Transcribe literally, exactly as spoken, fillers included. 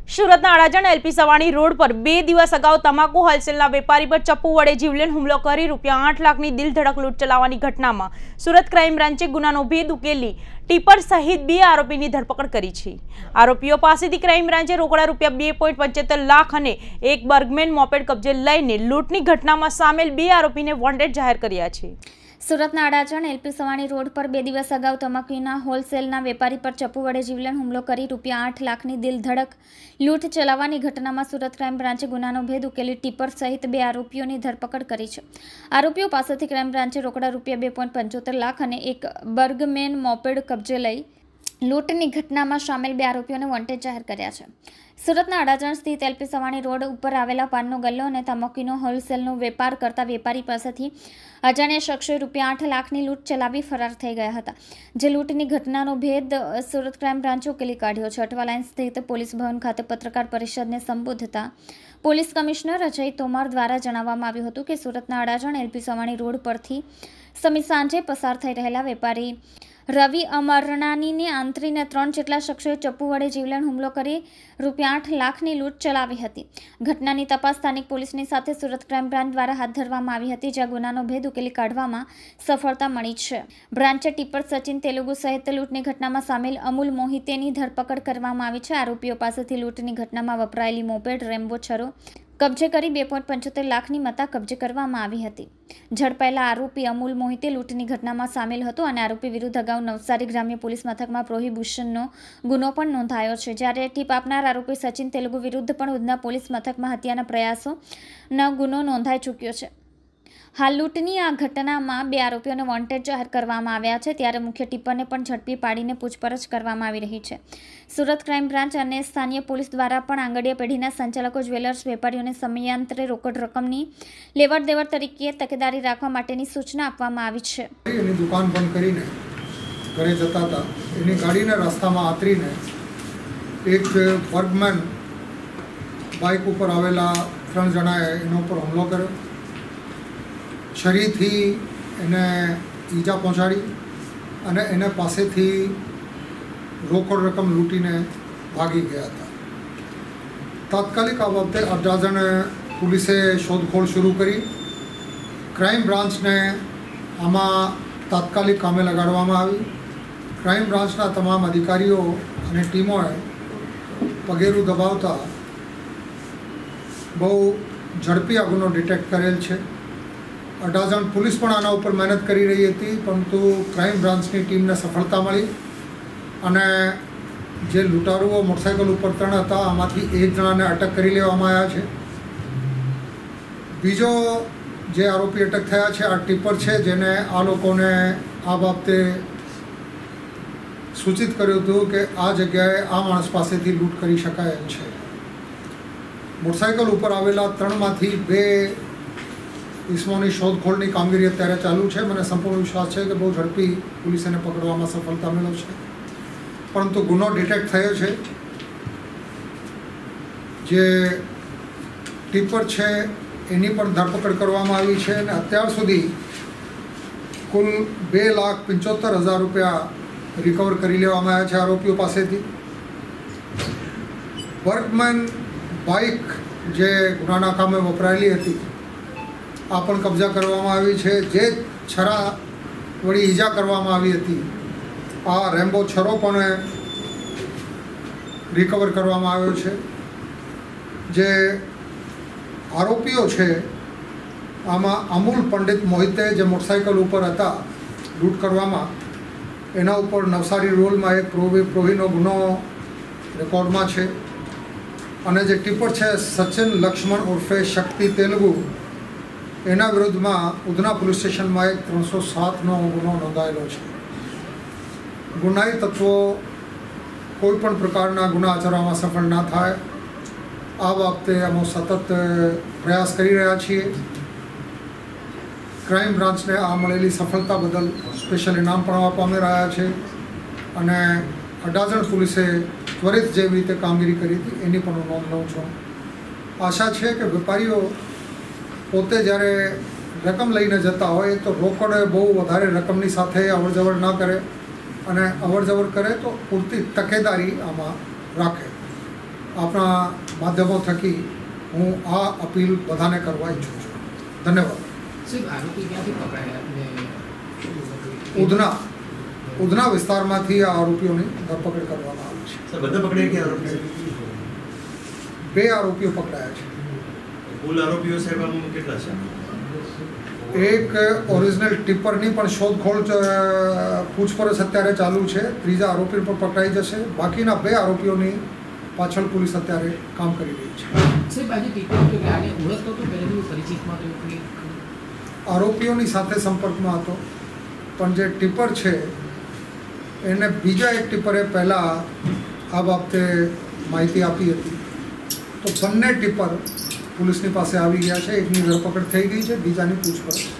સુરતના Adajan LP Savani road પર બે દિવસ અગાઉ તમાકુ હોલસેલના વેપારી પર ચપ્પુ વડે જીવલેણ હુમલો કરી રૂપિયા આઠ લાખની દિલધડક લૂંટ ચલાવવાની ઘટનામાં સુરત ક્રાઇમ બ્રાન્ચે ગુનાનો ભેદ ઉકેલી ટીપર સહિત બે આરોપીની ધરપકડ કરી છે। આરોપીઓ પાસેથી ક્રાઇમ બ્રાન્ચે રોકડા રૂપિયા બે પોઈન્ટ પંચોતેર લાખ અને એક બર્ગમેન મોપેડ કબજે લઈને લૂંટની ઘટનામાં સામેલ બે આરોપીને વોન્ટેડ જાહેર કર્યા છે। સુરતના અડાજણ એલપી સવાણી રોડ પર બે દિવસ અગાઉ તમાકુના હોલસેલના વેપારી પર ચપ્પુ વડે જીવલેણ હુમલો કરી રૂપિયા આઠ લાખની દિલધડક લૂંટ ચલાવવાની ઘટનામાં સુરત ક્રાઇમ બ્રાન્ચે ગુનાનો ભેદ ઉકેલી ટીપર સહિત બે આરોપીઓની ધરપકડ કરી છે। આરોપીઓ પાસેથી ક્રાઇમ બ્રાન્ચે રોકડા રૂપિયા બે પોઈન્ટ પંચોતેર લાખ અને એક બર્ગમેન મોપેડ કબજે લઈ લૂંટની ઘટનામાં સામેલ બે આરોપીઓને વોન્ટેડ જાહેર કર્યા છે। સુરતના અડાજણ સ્થિત એલપી સવાણી રોડ ઉપર આવેલા પાનનો ગલ્લો અને તમાકુનો હોલસેલનો વેપાર કરતા વેપારી પાસેથી અજાણ્યા શખ્સોએ રૂપિયા આઠ લાખની લૂંટ ચલાવી ફરાર થઈ ગયા હતા, જે લૂંટની ઘટનાનો ભેદ સુરત ક્રાઇમ બ્રાન્ચે ઉકેલી કાઢ્યો છે। અઠવા લાઇન સ્થિત પોલીસ ભવન ખાતે પત્રકાર પરિષદને સંબોધતા પોલીસ કમિશનર અજય તોમર દ્વારા જણાવવામાં આવ્યું હતું કે સુરતના અડાજણ એલપી સવાણી રોડ પરથી સમી સાંજે પસાર થઈ રહેલા વેપારી રવિ અમરનાનીને આંતરીને ત્રણ જેટલા શખ્સોએ ચપ્પુ વડે જીવલેણ હુમલો કરી રૂપિયા આઠ લાખની લૂંટ ચલાવી હતી। ઘટનાની તપાસ સ્થાનિક પોલીસની સાથે સુરત ક્રાઇમ બ્રાન્ચ દ્વારા હાથ ધરવામાં આવી હતી, જ્યાં ગુનાનો ભેદ ઉકેલી કાઢવામાં સફળતા મળી છે। બ્રાન્ચે ટીપર સચિન તેલુગુ સહિત લૂંટની ઘટનામાં સામેલ અમૂલ મોહિતેની ધરપકડ કરવામાં આવી છે। આરોપીઓ પાસેથી લૂંટની ઘટનામાં વપરાયેલી મોપેડ રેમ્બો છરો કબજે કરી બે પોઈન્ટ પંચોતેર લાખની મતા કબજે કરવામાં આવી હતી। ઝડપાયેલા આરોપી અમૂલ મોહિતે લૂંટની ઘટનામાં સામેલ હતો અને આરોપી વિરુદ્ધ અગાઉ નવસારી ગ્રામ્ય પોલીસ મથકમાં પ્રોહિબિશનનો ગુનો પણ નોંધાયો છે, જ્યારે ટીપ આપનાર આરોપી સચિન તેલુગુ વિરુદ્ધ પણ ઉધના પોલીસ મથકમાં હત્યાના પ્રયાસોનો ગુનો નોંધાઈ ચૂક્યો છે। હાલ લૂંટની આ ઘટનામાં બે આરોપીઓને વોન્ટેડ જાહેર કરવામાં આવ્યા છે, ત્યારે મુખ્ય ટીપરને પણ ઝડપી પાડીને પૂછપરછ કરવામાં આવી રહી છે। સુરત ક્રાઇમ બ્રાન્ચ અને સ્થાનિય પોલીસ દ્વારા પણ આંગડિયા પેઢીના સંચાલકો જ્વેલર્સ વેપારીઓને સમયાંતરે રોકડ રકમની લેવડ દેવડ તરીકે તકેદારી રાખવા માટેની સૂચના આપવામાં આવી છે। એની દુકાન બંધ કરીને ઘરે જતા હતા, એની ગાડીને રસ્તામાં આતરીને એક બર્ગમેન બાઇક ઉપર આવેલા ત્રણ જણાએ એના ઉપર હુમલો કર્યો। છરીથી એને ઈજા પહોંચાડી અને એને પાસેથી રોકડ રકમ લૂંટીને ભાગી ગયા હતા। તાત્કાલિક આ બાબતે અડાજણ પોલીસે શોધખોળ શરૂ કરી। ક્રાઇમ બ્રાન્ચને આમાં તાત્કાલિક કામે લગાડવામાં આવી। ક્રાઇમ બ્રાન્ચના તમામ અધિકારીઓ અને ટીમોએ પગેરું દબાવતા બહુ ઝડપી આ ગુનો ડિટેક્ટ કરેલ છે। અડાજણ પોલીસ પણ આના ઉપર મહેનત કરી રહી હતી, પરંતુ ક્રાઇમ બ્રાન્ચની ટીમને સફળતા મળી અને જે લૂંટારુઓ મોટરસાઇકલ ઉપર ત્રણ હતા, આમાંથી એક જણાને અટક કરી લેવામાં આવ્યા છે। બીજો જે આરોપી અટક થયા છે આ ટીપર છે, જેને આ લોકોને આ બાબતે સૂચિત કર્યું હતું કે આ જગ્યાએ આ માણસ પાસેથી લૂંટ કરી શકાય એમ છે। મોટરસાઇકલ ઉપર આવેલા ત્રણમાંથી બે ઇસમોની શોધખોળની કામગીરી અત્યારે ચાલુ છે। મને સંપૂર્ણ વિશ્વાસ છે કે બહુ ઝડપી પોલીસ એને પકડવામાં સફળતા મેળવશે, પરંતુ ગુનો ડિટેક્ટ થયો છે। જે ટીપર છે એની પણ ધરપકડ કરવામાં આવી છે અને અત્યાર સુધી કુલ બે લાખ પંચોતેર હજાર રૂપિયા રિકવર કરી લેવામાં આવ્યા છે આરોપીઓ પાસેથી। બર્ગમેન બાઇક જે ગુનાના કામે વપરાયેલી હતી આ પણ કબજા કરવામાં આવી છે। જે છરા વળી ઈજા કરવામાં આવી હતી આ રેમ્બો છરો પણ રિકવર કરવામાં આવ્યો છે। જે આરોપીઓ છે આમાં અમૂલ પંડિત મોહિતે જે મોટરસાઇકલ ઉપર હતા લૂંટ કરવામાં, એના ઉપર નવસારી રૂરલમાં એક પ્રોહી પ્રોહીનો ગુનો રેકોર્ડમાં છે અને જે ટીપર છે સચિન લક્ષ્મણ ઉર્ફે શક્તિ તેલુગુ, એના વિરુદ્ધમાં ઉધના પોલીસ સ્ટેશનમાં એક ત્રણસો સાતનો ગુનો નોંધાયેલો છે। ગુનાહી તત્વો કોઈ પણ પ્રકારના ગુના આચરવામાં સફળ ના થાય આ બાબતે અમે સતત પ્રયાસ કરી રહ્યા છીએ। ક્રાઇમ બ્રાન્ચને આ મળેલી સફળતા બદલ સ્પેશિયલ ઇનામ પણ આપવામાં રહ્યા છે અને અડાજણ પોલીસે ત્વરિત જેવી રીતે કામગીરી કરી હતી એની પણ હું નોંધ લઉં છું। આશા છે કે વેપારીઓ પોતે જ્યારે રકમ લઈને જતા હોય તો રોકડ બહુ વધારે રકમની સાથે અવર જવર ના કરે અને અવર જવર કરે તો પૂરતી તકેદારી આમાં રાખે। આપણા માધ્યમો થકી હું આ અપીલ બધાને કરવા ઈચ્છું છું. ધન્યવાદ. ઉધના ઉધના વિસ્તારમાંથી આ આરોપીઓની ધરપકડ કરવામાં આવી છે. સર, બધા પકડાયા કે આરોપી? બે આરોપીઓ પકડાયા છે. કુલ આરોપીઓ સાહેબ આમ કેટલા છે? એક ઓરિજિનલ ટિપ્પરની પણ શોધખોળ ચ- પૂછપરછ અત્યારે ચાલુ છે. ત્રીજા આરોપી પણ પકડાઈ જશે. બાકીના બે આરોપીઓની પાછળ પોલીસ અત્યારે કામ કરી રહી છે. સાહેબ આજે ટીપર તો આને ઓળખતો તો પહેલેથી પરિચિતમાં તો કોઈ આરોપીઓની સાથે સંપર્કમાં હતો, પણ જે ટિપ્પર છે એને બીજા એક ટિપ્પરે પહેલાં આ બાબતે માહિતી આપી હતી. તો બંને ટિપ્પર પોલીસની પાસે આવી ગયા છે. એકની ધરપકડ થઈ ગઈ છે, બીજાની પૂછપરછ